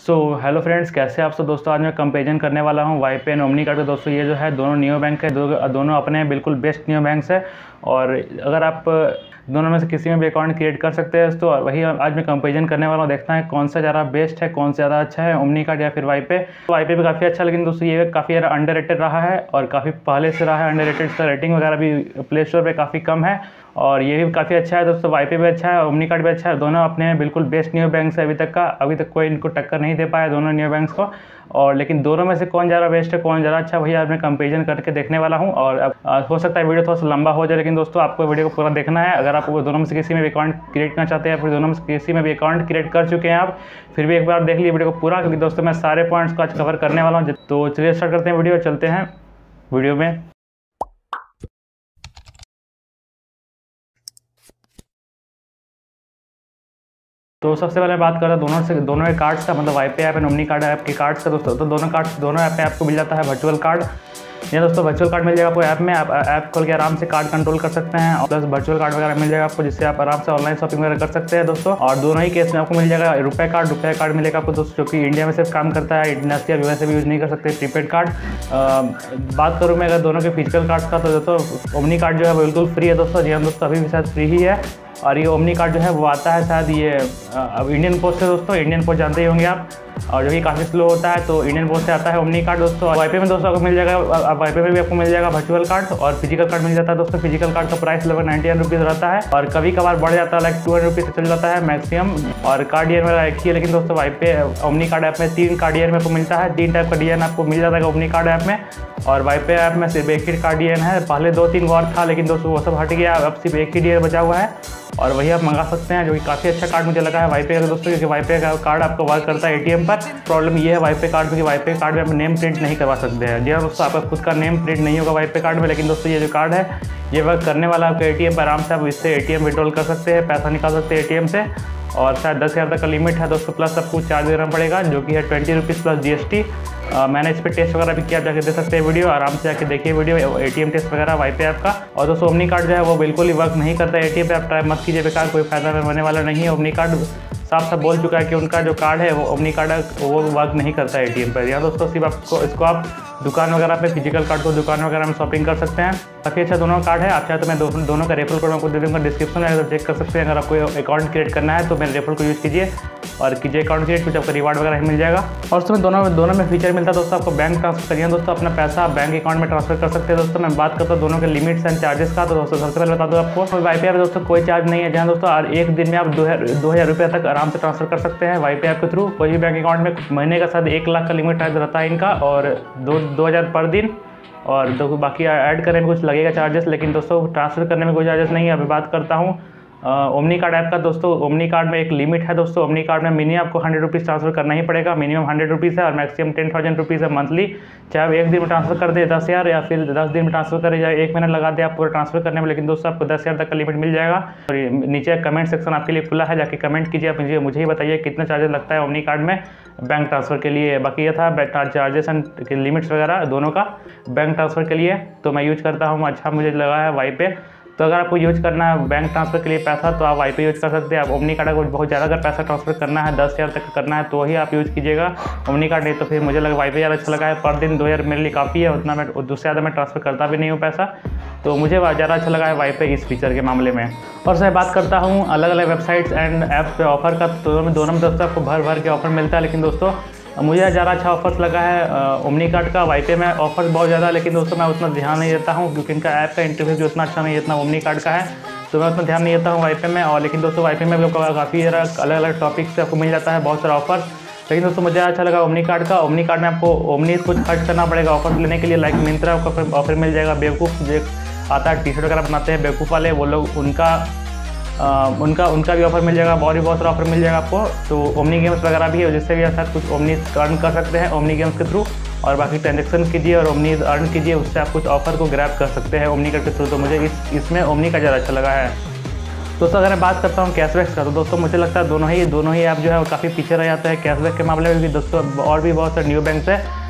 So hello friends, कैसे आप सब दोस्तों। आज मैं कंपेरिजन करने वाला हूँ वाईपे एंड ओमनी कार्ड का। दोस्तों ये जो है दोनों नियो बैंक है, दोनों अपने बिल्कुल बेस्ट नियो बैंक्स है। और अगर आप दोनों में से किसी में भी अकाउंट क्रिएट कर सकते हैं तो वही आज मैं कंपेरिजन करने वाला हूँ। देखता है कौन सा ज़्यादा बेस्ट है, कौन सा ज़्यादा अच्छा है, ओमनी कार्ड या फिर वाईपे। तो वाईपे भी काफ़ी अच्छा, लेकिन दोस्तों ये काफ़ी ज़्यादा अंडररेटेड रहा है और काफ़ी पहले से रहा है अंडररेटेड। इसका रेटिंग वगैरह भी प्ले स्टोर पर काफ़ी कम है और ये भी काफ़ी अच्छा है दोस्तों। वाईपे भी अच्छा है, ओमनी कार्ड भी अच्छा है। दोनों अपने बिल्कुल बेस्ट नियो बैंक्स है अभी तक कोई इनको टक्कर नहीं दे पाया दोनों नियो बैंक्स को। और लेकिन दोनों में से कौन ज़्यादा बेस्ट है, कौन ज़्यादा अच्छा, वही आज मैं कंपेरिजन करके देखने वाला हूँ। और अब हो सकता है वीडियो थोड़ा सा लंबा हो जाए, लेकिन दोस्तों आपको वीडियो को पूरा देखना है। अगर आप दोनों में से किसी में भी अकाउंट क्रिएट करना चाहते हैं, फिर दोनों में से किसी में भी अकाउंट क्रिएट कर चुके हैं आप, फिर भी एक बार देख लीजिए वीडियो को पूरा, क्योंकि दोस्तों मैं सारे पॉइंट्स को आज कवर करने वाला हूँ। तो चलिए स्टार्ट करते हैं वीडियो, चलते हैं वीडियो में। तो सबसे पहले बात करते हैं दोनों के कार्ड्स का, मतलब YPay app and Omni card app के कार्ड्स का दोस्तों। तो दोनों ऐप में आपको मिल जाता है वर्चुअल कार्ड। ये दोस्तों वर्चुअल कार्ड मिल जाएगा आपको ऐप में, आप ऐप खोल के आराम से कार्ड कंट्रोल कर सकते हैं। और प्लस वर्चुअल कार्ड वगैरह मिल जाएगा आपको, जिससे आप आराम से ऑनलाइन शॉपिंग वगैरह कर सकते हैं दोस्तों। और दोनों ही केस में आपको मिल जाएगा रुपए कार्ड मिलेगा आपको दोस्तों, जो कि इंडिया में सिर्फ काम करता है, इंटरनेशनल वैसे भी यूज़ नहीं कर सकते प्रीपेड कार्ड। बात करूँ मैं अगर दोनों के फिजिकल कार्ड्स का, तो दोस्तों ओमनी कार्ड जो है बिल्कुल फ्री है दोस्तों। जी हाँ दोस्तों, अभी भी शायद फ्री ही है। और ये ओमनी कार्ड जो है वो आता है शायद ये अब इंडियन पोस्ट से दोस्तों। इंडियन पोस्ट जानते ही होंगे आप, और जो कि काफ़ी स्लो होता है, तो इंडियन पोस्ट से आता है ओमनी कार्ड दोस्तों। वाईपे में दोस्तों आपको मिल जाएगा, वाईपे में भी आपको मिल जाएगा वर्चुअल कार्ड और फिजिकल कार्ड मिल जाता है दोस्तों। फिजिकल कार्ड का प्राइस लगभग 99 रुपीज़ रहता है और कभी कभार बढ़ जाता है, लाइक 200 रुपीज़ से चल जाता है मैक्सिमम। और कार्ड ईयर मेरा एक ही है, लेकिन दोस्तों वाईपे ओमनी कार्ड ऐप में 3 कार्ड ईयर में आपको मिलता है। 3 टाइप का डिजाइन आपको मिल जाता है ओमनी कार्ड ऐप में, और वाईपे ऐप में सिर्फ एक ही कार्ड डिजाइन है। पहले 2-3 और था, लेकिन दोस्तों वो सब हट गया, अब सिर्फ एक ही डिजाइन बचा हुआ है और वही आप मंगा सकते हैं, जो कि काफ़ी अच्छा कार्ड मुझे लगा है वाईपे का दोस्तों। क्योंकि वाईपे का कार्ड आपको वर्क करता है एटीएम पर। प्रॉब्लम ये है वाईपे कार्ड में कि वाईपे कार्ड में आप नेम प्रिंट नहीं करवा सकते हैं। जी हाँ दोस्तों, आपका खुद का नेम प्रिंट नहीं होगा वाईपे कार्ड में, लेकिन दोस्तों ये जो कार्ड है ये वर्क करने वाला आपका एटीएम पर। आराम से आप इससे एटीएम विड्रॉल कर सकते हैं, पैसा निकाल सकते हैं एटीएम से। और शायद 10,000 तक का लिमिट है दोस्तों, प्लस आपको चार्ज देना पड़ेगा, जो कि है 20 रुपीज़ प्लस GST। मैंने इस पर टेस्ट वगैरह भी किया, जाके दे सकते हैं वीडियो, आराम से जाके देखिए वीडियो एटीएम टेस्ट वगैरह वाईपे ऐप का। और दोस्तों ओमनी कार्ड जो है वो बिल्कुल ही वर्क नहीं करता है एटीएम पे, आप ट्राई मत कीजिए, बेकार कोई फायदा होने वाला नहीं है। ओमनी कार्ड साफ बोल चुका है कि उनका जो कार्ड है वो ओमनी कार्ड है वो वर्क नहीं करता है एटीएम पर। या दोस्तों सिर्फ आपको इसको आप दुकान वगैरह पे फिजिकल कार्ड को दुकान वगैरह में शॉपिंग कर सकते हैं। काफ़ी अच्छा दोनों कार्ड है। आप चाहे तो मैं दोनों का रेफरल कोड आपको दे दूँगा डिस्क्रिप्शन में, अगर चेक कर सकते हैं। अगर आपको अकाउंट क्रिएट करना है तो मेरे रेफरल को यूज़ कीजिए और कीजिए अकाउंट क्रिएट, कुछ आपको रिवार्ड वगैरह मिल जाएगा। और उसमें दोनों में फीचर मिलता है दोस्तों, आपको बैंक ट्रांसफर करिए दोस्तों, अपना पैसा आप बैंक अकाउंट में ट्रांसफर कर सकते हैं दोस्तों। मैं बात करता हूँ दोनों के लिमिट्स एंड चार्जेस का। तो दोस्तों सबसे पहले बता दूँ आपको, वाईपे ऐप दोस्तों कोई चार्ज नहीं है जहाँ दोस्तों, और एक दिन में आप 2,000 रुपये तक आराम से ट्रांसफर कर सकते हैं वाईपे ऐप के थ्रू कोई भी बैंक अकाउंट में। महीने का शायद 1 लाख का लिमिट रहता है इनका, और 2,000 पर दिन। और बाकी ऐड करने में कुछ लगेगा चार्जेस, लेकिन दोस्तों ट्रांसफ़र करने में कोई चार्जेस नहीं है। अभी बात करता हूँ ओमनी कार्ड ऐप का दोस्तों। ओमनी कार्ड में एक लिमिट है दोस्तों। ओमनी कार्ड में मिनिमम आपको 100 रुपीज़ ट्रांसफर करना ही पड़ेगा, मिनिमम 100 रुपीज़ है, और मैक्सिमम 10,000 रुपीज़ है मंथली। चाहे आप एक दिन में ट्रांसफर कर दे 10,000, या फिर 10 दिन में ट्रांसफर करें, या 1 महीना लगा दे आप पूरा ट्रांसफर करने में, लेकिन दोस्तों आपको 10,000 तक का लिमिट मिल जाएगा। और नीचे कमेंट सेक्शन आपके लिए खुला है, जाके कमेंट कीजिए, आप मुझे ही बताइए कितना चार्जेस लगता है ओमनी कार्ड में बैंक ट्रांसफ़र के लिए। बाकी ये था चार्जेस एंड लिमिट्स वगैरह दोनों का बैंक ट्रांसफ़र के लिए। तो मैं यूज़ करता हूँ, अच्छा मुझे लगा है वाईपे। तो अगर आपको यूज़ करना है बैंक ट्रांसफ़र के लिए पैसा, तो आप वाईपे यूज़ कर सकते हैं। आप ओमनी कार्ड को बहुत ज़्यादा अगर पैसा ट्रांसफ़र करना है, 10,000 तक करना है, तो ही आप यूज़ कीजिएगा ओमनी कार्ड। नहीं तो फिर मुझे लगा वाईपे ज़्यादा अच्छा लगा है। पर दिन 2,000 मेरे लिए काफ़ी है, उतना मैं उससे ज़्यादा मैं ट्रांसफ़र करता भी नहीं हूँ पैसा, तो मुझे ज़्यादा अच्छा लगा है वाईपे इस फीचर के मामले में। और सर बात करता हूँ अलग अलग वेबसाइट्स एंड ऐप्स पे ऑफर का, तो दोनों में दोस्तों आपको भर के ऑफर मिलता है। लेकिन दोस्तों मुझे ज़्यादा अच्छा ऑफर्स लगा है ओमनी कार्ड का। वाईपे में ऑफर्स बहुत ज़्यादा, लेकिन दोस्तों मैं उतना ध्यान नहीं देता हूँ, क्योंकि इनका ऐप का इंटरफेस जो उतना अच्छा नहीं है जितना ओमनी कार्ड का है, तो मैं उतना ध्यान नहीं देता हूँ वाईपे में। और लेकिन दोस्तों वाईपे में भी काफ़ी अलग अलग टॉपिक्स से आपको मिल जाता है बहुत सारा ऑफर। लेकिन दोस्तों मुझे अच्छा लगा ओमनी कार्ड का। ओमनी कार्ड में आपको ओमनी कुछ खर्च करना पड़ेगा ऑफर लेने के लिए, लाइक मिंत्रा का ऑफर मिल जाएगा। बेवकूफ़ जो आता है टी-शर्ट वगैरह बनाते हैं बेवकूफ़ वाले, वो लोग उनका भी ऑफर मिल जाएगा, बहुत सारा ऑफर मिल जाएगा आपको। तो ओमनी गेम्स वगैरह भी है, जिससे भी आप कुछ ओमनी अर्न कर सकते हैं ओमनी गेम्स के थ्रू। और बाकी ट्रांजेक्शन कीजिए और ओमनी अर्न कीजिए, उससे आप कुछ ऑफर को ग्रैब कर सकते हैं ओमनी कार्ड के थ्रू। तो मुझे इसमें ओमनी का ज़्यादा अच्छा लगा है। दोस्तों अगर मैं बात करता हूँ कैशबैक का, तो दोस्तों मुझे लगता है दोनों ही ऐप जो है वो काफ़ी पीछे रह जाते हैं कैशबैक के मामले में भी दोस्तों। और भी बहुत सारे न्यू बैंक्स है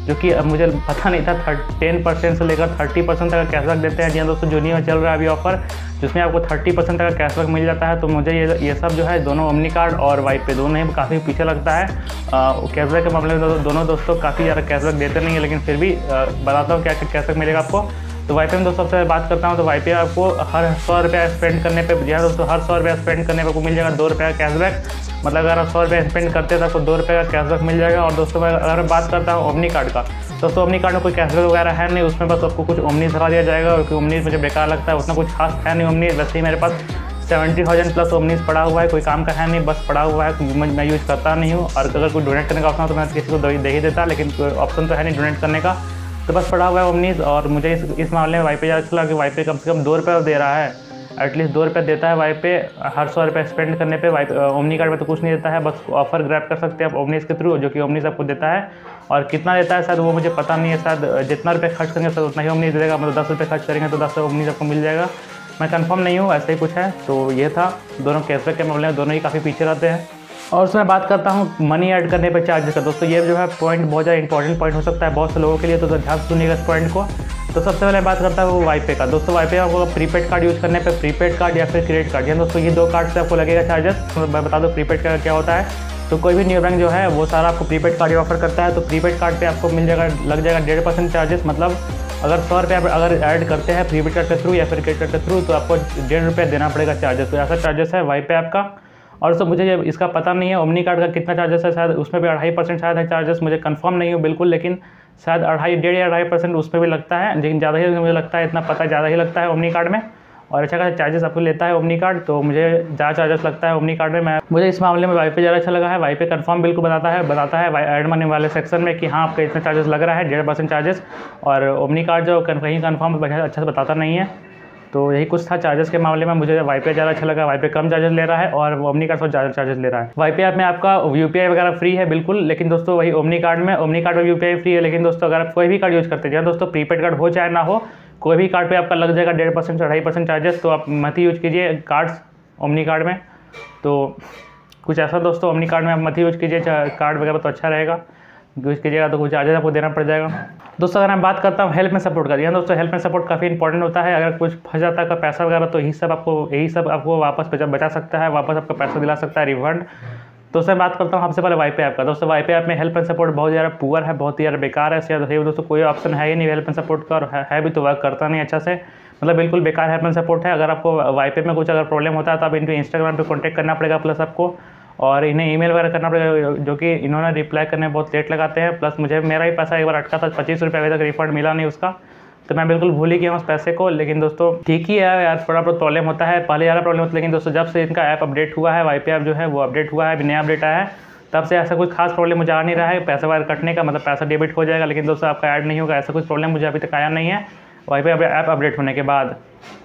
जो कि अब मुझे पता नहीं था 10% से लेकर 30% तक का कैशबैक देते हैं। जी हाँ दोस्तों, जूनियर में चल रहा है अभी ऑफर जिसमें आपको 30% तक का कैशबैक मिल जाता है। तो मुझे ये सब जो है दोनों ओमनी कार्ड और वाइपे दोनों ही काफ़ी पीछे लगता है। कैशबैक के मामले में दोनों दोस्तों काफ़ी ज़्यादा कैशबैक देते नहीं है, लेकिन फिर भी बताता हूँ क्या कैशबैक मिलेगा आपको। तो वाईपे में दोस्तों सबसे बात करता हूँ तो वाईपे आपको हर 100 रुपया स्पेंड करने पे, जी हाँ दोस्तों, हर 100 रुपया स्पेंड करने पे आपको मिल जाएगा 2 रुपये का कैशबैक। मतलब अगर आप 100 रुपया स्पेंड करते हैं तो आपको 2 रुपये का कैशबैक मिल जाएगा। और दोस्तों अगर बात करता हूँ ओमनी कार्ड का, दोस्तों ओमनी कार्ड में कोई कैशबैक वगैरह है नहीं, उसमें बस आपको कुछ ओमनीज दिखा दिया जाएगा, क्योंकि ओमनीज मुझे बेकार लगता है, उसमें कुछ खास है नहीं ओमनीज। वैसे ही मेरे पास 70,000 प्लस ओमनीज पड़ा हुआ है, कोई काम का है नहीं, बस पड़ा हुआ है, मैं यूज़ करता नहीं हूँ। और अगर कोई डोनेट करने का ऑप्शन हो तो मैं किसी को दे ही देता, लेकिन कोई ऑप्शन तो है नहीं डोनेट करने का, तो बस पड़ा हुआ है ओमनीज। और मुझे इस मामले में वाईपे ज़्यादा अच्छा लगा कि वाईपे कम से कम 2 रुपये दे रहा है, एटलीस्ट 2 रुपये देता है वाईपे हर 100 रुपये स्पेंड करने पे। ओमनी कार्ड में तो कुछ नहीं देता है, बस ऑफर ग्रैब कर सकते हैं आप ओमनीज के थ्रू, जो कि ओमनीज आपको देता है। और कितना देता है शायद वो मुझे पता नहीं है, शायद जितना रुपये खर्च करेंगे शायद उतना ही ओमनीज देगा। मतलब 10 रुपये खर्च करेंगे तो 10 ओमनीज आपको मिल जाएगा, मैं कंफर्म नहीं हूँ, ऐसे ही कुछ है। तो ये था दोनों कैशबैक के मामले में, दोनों ही काफ़ी पीछे रहते हैं। और उसमें बात करता हूँ मनी ऐड करने पे चार्जेस का। दोस्तों ये जो है पॉइंट बहुत ज़्यादा इंपॉर्टेंट पॉइंट हो सकता है बहुत से लोगों के लिए, तो ध्यान सुनिएगा इस पॉइंट को। तो सबसे पहले बात करता हूँ वाईपे का। दोस्तों वाईपे आपको प्रीपेड कार्ड यूज़ करने पे, प्रीपेड कार्ड या फिर क्रेडिट कार्ड, या दोस्तों ये 2 कार्ड से आपको लगेगा चार्जेस। तो मैं बता दूँ प्रीपेड कार्ड क्या होता है। तो कोई भी न्यू बैंक जो है वो सारा आपको प्रीपेड कार्ड ऑफर करता है। तो प्रीपेड कार्ड पे आपको मिल जाएगा, लग जाएगा 1.5% चार्जेस। मतलब अगर 100 रुपये अगर ऐड करते हैं प्रीपेड कार्ड के थ्रू या फिर क्रेडिट कार्ड के थ्रू, तो आपको 1.5 रुपये देना पड़ेगा चार्जेस। तो ऐसा चार्जेस है वाईपे ऐप का। और तो मुझे इसका पता नहीं है ओमनी कार्ड का कितना चार्जेस है, शायद उसमें भी 2.5% शायद है चार्जेस, मुझे कंफर्म नहीं हूँ बिल्कुल, लेकिन शायद 1.5 या 2.5% उसमें भी लगता है, लेकिन ज़्यादा ही मुझे लगता है, इतना पता ज़्यादा ही लगता है ओमनी कार्ड में। और अच्छा खासा चार्जेस आपको लेता है ओमनी कार्ड, तो मुझे ज़्यादा चार्जेस लगता है ओमनी कार्ड में। मुझे इस मामले में वाईपे ज़्यादा अच्छा लगा है। वाईपे कंफर्म बिल्कुल बताता है ऐड मनी वाले सेक्शन में कि हाँ आपका इतना चार्जेस लग रहा है, 1.5% चार्जेस। और ओमनी कार्ड जो कहीं कंफर्म अच्छा से बताता नहीं है। तो यही कुछ था चार्जेस के मामले में। मुझे वाईपे ज़्यादा अच्छा लगा, वाईपे कम चार्जेस ले रहा है और ओमनी कार्ड ज़्यादा चार्जेस ले रहा है। वाईपे ऐप में आपका यूपीआई वगैरह फ्री है बिल्कुल, लेकिन दोस्तों वही ओमनी कार्ड में यूपीआई फ्री है, लेकिन दोस्तों अगर आप कोई भी कार्ड यूज़ करते हैं, दोस्तों प्रीपेड कार्ड हो चाहे ना हो, कोई भी कार्ड पे आपका लग जाएगा 1.5% से 2.5% चार्जेस। तो आप मत ही यूज कीजिए कार्ड्स ओमनी कार्ड में। तो कुछ ऐसा दोस्तों ओमनी कार्ड में आप मत ही यूज कीजिए कार्ड वगैरह, तो अच्छा रहेगा। यूज कीजिएगा तो कुछ चार्जेस आपको देना पड़ जाएगा। दोस्तों अगर मैं बात करता हूँ हेल्प में सपोर्ट का, यहाँ दोस्तों हेल्प में सपोर्ट काफ़ी इंपॉर्टेंट होता है। अगर कुछ फंस जाता है पैसा वगैरह, तो यही सब आपको वापस बचा सकता है, वापस आपका पैसा दिला सकता है, रिफंड। दोस्तों मैं बात करता हूँ सबसे पहले वाईपे ऐप का। दोस्तों वाईपे ऐप में हेल्प एंड सपोर्ट बहुत ज़्यादा पुअर है, बहुत ही ज़्यादा बेकार है। दोस्तों कोई ऑप्शन है ही नहीं हेल्प एंड सपोर्ट का, और है भी तो वर्क करता नहीं अच्छा से, मतलब बिल्कुल बेकार हेल्प एंड सपोर्ट है। अगर आपको वाईपे में कुछ अगर प्रॉब्लम होता है तो आप इनको इंस्टाग्राम पे कांटेक्ट करना पड़ेगा, प्लस आपको और इन्हें ईमेल वगैरह करना पड़ेगा, जो कि इन्होंने रिप्लाई करने में बहुत लेट लगाते हैं। प्लस मुझे मेरा ही पैसा एक बार अटका था 25 रुपये, अभी तक रिफंड मिला नहीं उसका, तो मैं बिल्कुल भूल ही गया उस पैसे को। लेकिन दोस्तों ठीक ही है यार, थोड़ा बहुत प्रॉब्लम होता है, पहले ज़्यादा प्रॉब्लम होता है, लेकिन दोस्तों जब से इनका ऐप अपडेट हुआ है, वाईपे ऐप जो है वो अपडेट हुआ है, अभी नया अपडेट आया है, तब से ऐसा कुछ खास प्रॉब्लम मुझे आ नहीं रहा है पैसा वगैरह कटने का। मतलब पैसा डेबिट हो जाएगा, लेकिन दोस्तों आपका ऐड नहीं होगा, ऐसा कुछ प्रॉब्लम मुझे अभी तक आया नहीं है वाईपे ऐप अपडेट होने के बाद।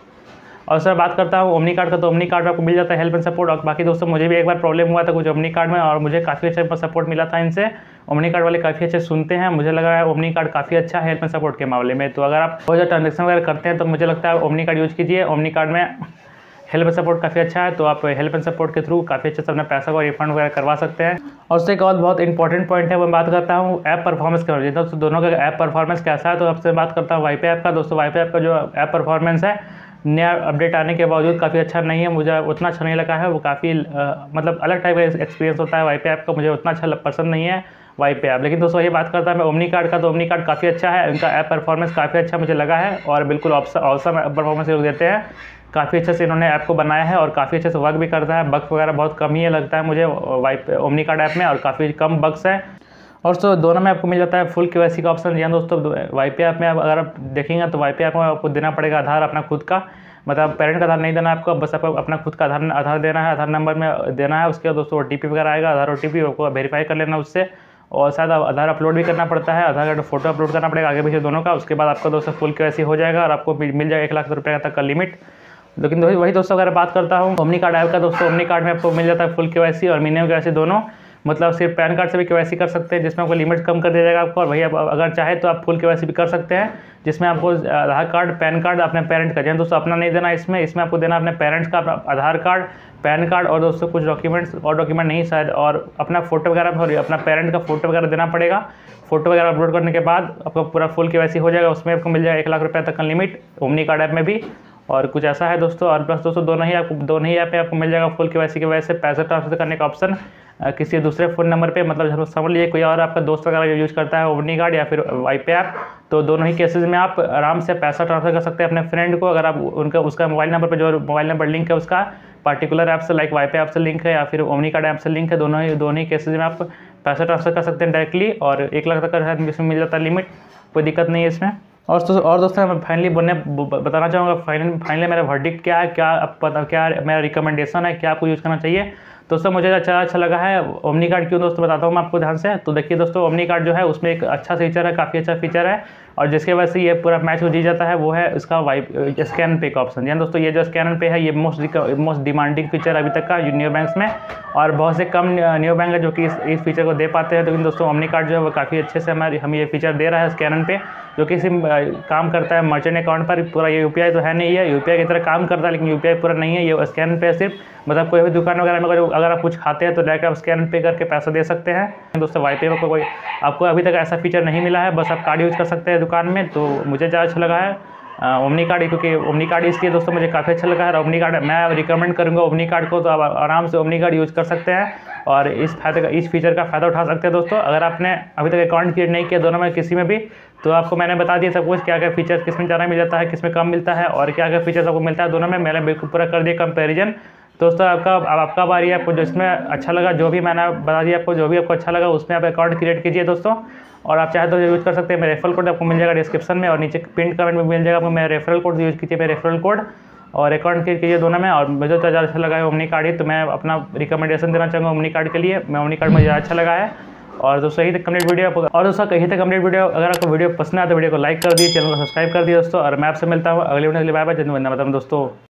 और सर बात करता हूँ ओमनी कार्ड का, तो ओमनी कार्ड में आपको मिल जाता है हेल्प एंड सपोर्ट। और बाकी दोस्तों मुझे भी एक बार प्रॉब्लम हुआ था कुछ ओमनी कार्ड में, और मुझे काफ़ी अच्छा सपोर्ट मिला था इनसे। ओमनी कार्ड वाले काफ़ी अच्छे सुनते हैं, मुझे लगा है ओमनी कार्ड काफ़ी अच्छा है हेल्प एंड सपोर्ट के मामले में। तो अगर आप बहुत ज़्यादा ट्रांजेक्शन वगैरह करते हैं तो मुझे लगता है ओमनी कार्ड यूज़ कीजिए। ओमनी कार्ड में हेल्प एंड सपोर्ट काफ़ी अच्छा है, तो आप हेल्प एंड सपोर्ट के थ्रू काफ़ी अच्छे से अपने पैसा को रिफंड वगैरह करवा सकते हैं। और उससे एक और बहुत इंपॉर्टेंट पॉइंट है, वो मैं बात करता हूँ ऐप परफॉर्मेंस के बारे में। दोस्तों दोनों का ऐप परफॉर्मेंस कैसा है, तो आपसे बात करता हूँ वाईपे ऐप का। दोस्तों वाईपे ऐप का जो ऐप परफॉर्मेंस है, नया अपडेट आने के बावजूद काफ़ी अच्छा नहीं है, मुझे उतना अच्छा नहीं लगा है। वो काफ़ी मतलब अलग टाइप का एक्सपीरियंस होता है वाईपे ऐप का, मुझे उतना अच्छा पसंद नहीं है वाईपे ऐप। लेकिन दोस्तों ये बात करता है मैं ओमनी कार्ड का, तो ओमनी कार्ड काफ़ी अच्छा है, उनका ऐप परफॉर्मेंस काफ़ी अच्छा मुझे लगा है, और बिल्कुल ऑसम परफॉर्मेंस लोग देते हैं। काफ़ी अच्छे से इन्होंने ऐप को बनाया है और काफ़ी अच्छे से वर्क भी करता है। बग्स वगैरह बहुत कम ही लगता है मुझे वाईपे ओमनी कार्ड ऐप में, और काफ़ी कम बग्स है। और तो दोनों में आपको मिल जाता है फुल केवाईसी का ऑप्शन। यहाँ दोस्तों वाईपे ऐप में अगर आप देखेंगे तो वाईपे ऐप में आपको देना पड़ेगा आधार अपना खुद का, मतलब पेरेंट का आधार नहीं देना है आपको, बस आपको अपना खुद का आधार देना है, आधार नंबर में देना है। उसके बाद दोस्तों OTP वगैरह आएगा, आधार OTP आपको वेरीफाई कर लेना उससे, और शायद आधार अपलोड भी करना पड़ता है, आधार कार्ड फोटो अपलोड करना पड़ेगा आगे पीछे दोनों का। उसके बाद आपका दोस्तों फुल केवाईसी हो जाएगा और आपको मिल जाएगा 1 लाख रुपये तक का लिमिट। लेकिन वही दोस्तों अगर बात करता हूँ ओमनी कार्ड ऐप का, दोस्तों ओमनी कार्ड में आपको मिल जाता है फुल केवाईसी और मिनिमम केवाईसी दोनों। मतलब सिर्फ पैन कार्ड से भी केवाईसी कर सकते हैं, जिसमें आपको लिमिट कम कर दिया जाएगा आपको। और वही अगर चाहे तो आप फुल केवाईसी भी कर सकते हैं, जिसमें आपको आधार कार्ड, पैन कार्ड अपने पेरेंट का, जैसे दोस्तों अपना नहीं देना इसमें आपको देना अपने पेरेंट्स का आधार कार्ड, पैन कार्ड और दोस्तों कुछ डॉक्यूमेंट्स और डॉक्यूमेंट नहीं शायद, और अपना फोटो वगैरह, सॉरी अपना पेरेंट का फोटो वगैरह देना पड़ेगा। फोटो वगैरह अपलोड करने के बाद आपका पूरा फुल केवाईसी हो जाएगा। उसमें आपको मिल जाएगा 1 लाख रुपये तक का लिमिट ओमनी कार्ड ऐप में भी। और कुछ ऐसा है दोस्तों। और प्लस दोस्तों दोनों ही ऐप पे आपको मिल जाएगा फुल केवाईसी की वजह से पैसे ट्रांसफर करने का ऑप्शन किसी दूसरे फ़ोन नंबर पे, मतलब समझ लीजिए कोई और आपका दोस्त वगैरह यूज़ करता है ओमनी कार्ड या फिर वाईपे ऐप, तो दोनों ही केसेस में आप आराम से पैसा ट्रांसफर कर सकते हैं अपने फ्रेंड को। अगर आप उसका मोबाइल नंबर पर जो मोबाइल नंबर लिंक है उसका पर्टिकुलर ऐप से, लाइक वाईपे ऐप से लिंक है या फिर ओमनी कार्ड ऐप से लिंक है, दोनों ही केसेज में आप पैसा ट्रांसफर कर सकते हैं डायरेक्टली। और 1 लाख तक का इसमें मिल जाता है लिमिट, कोई दिक्कत नहीं है इसमें। और दोस्तों मैं फाइनली बताना चाहूँगा फाइनली मेरा वर्डिक्ट क्या है, क्या मेरा रिकमेंडेशन है, क्या आपको यूज़ करना चाहिए। दोस्तों मुझे अच्छा लगा है ओमनी कार्ड। क्यों दोस्तों बताता हूँ मैं आपको ध्यान से। तो देखिए दोस्तों, ओमनी कार्ड जो है उसमें एक अच्छा फीचर है, काफ़ी अच्छा फीचर है, और जिसके वजह से ये पूरा मैच हो जी जाता है, वो है इसका स्कैन पे का ऑप्शन। यानी दोस्तों ये जो स्कैन पे है ये मोस्ट डिमांडिंग फीचर अभी तक का न्यू बैंक्स में, और बहुत से कम न्यू बैंक है जो कि इस फीचर को दे पाते हैं। लेकिन दोस्तों ओमनी कार्ड जो है वो काफ़ी अच्छे से हमें ये फीचर दे रहा है स्कैन पे, जो कि सिर्फ काम करता है मर्चेंट अकाउंट पर। पूरा ये यूपीआई तो है नहीं है, यूपीआई की तरह काम करता है लेकिन यूपीआई पूरा नहीं है, ये स्कैन पे सिर्फ, मतलब कोई भी दुकान वगैरह में अगर आप कुछ खाते हैं तो डायरेक्ट आप स्कैन पे करके पैसा दे सकते हैं। दोस्तों वाईपे में कोई आपको अभी तक ऐसा फीचर नहीं मिला है, बस आप कार्ड यूज़ कर सकते हैं दुकान में। तो मुझे ज़्यादा अच्छा लगा है ओमनी कार्ड, क्योंकि ओमनी कार्ड इसलिए दोस्तों मुझे काफ़ी अच्छा लगा है। और ओमनी कार्ड मैं रिकमेंड करूँगा ओमनी कार्ड को, तो आप आराम से ओमनी कार्ड यूज़ कर सकते हैं और इस फीचर का फ़ायदा उठा सकते हैं दोस्तों। अगर आपने अभी तक अकाउंट क्रिएट नहीं किया दोनों में किसी में भी, तो आपको मैंने बता दिया सब कुछ, क्या क्या फीचर्स किस में ज़्यादा मिल जाता है, किस में कम मिलता है, और क्या क्या फीचर्स आपको मिलता है दोनों में। मैंने बिल्कुल पूरा कर दिया कंपेरिजन। दोस्तों आपका बारी है, आपको जिसमें अच्छा लगा, जो भी मैंने बता दिया आपको, जो भी आपको अच्छा लगा उसमें आप अकाउंट क्रिएट कीजिए दोस्तों। और आप चाहे तो यूज़ कर सकते हैं, मेरा रेफरल कोड आपको मिल जाएगा डिस्क्रिप्शन में, और नीचे पिन कमेंट में मिल जाएगा आपको मेरा रेफरल कोड, यूज़ कीजिए मेरा रेफरल कोड और अकाउंट क्रिएट कीजिए दोनों में। और मुझे तो ज़्यादा अच्छा लगा है ओमनी कार्ड ही, तो मैं अपना रिकमेंडेशन देना चाहूँगा ओमनी कार्ड के लिए। मैं ओमनी कार्ड मुझे अच्छा लगा है। और दोस्तों यही तक कंप्लीट वीडियो, और दोस्तों कहीं तक कंप्लीट वीडियो। अगर आपको वीडियो पसंद आए तो वीडियो को लाइक कर दिए, चैनल को सब्सक्राइब कर दिए दोस्तों। और मैं आपसे मिलता हूँ अगले वीडियो के लिए। बाय बाय, धन्यवाद दोस्तों।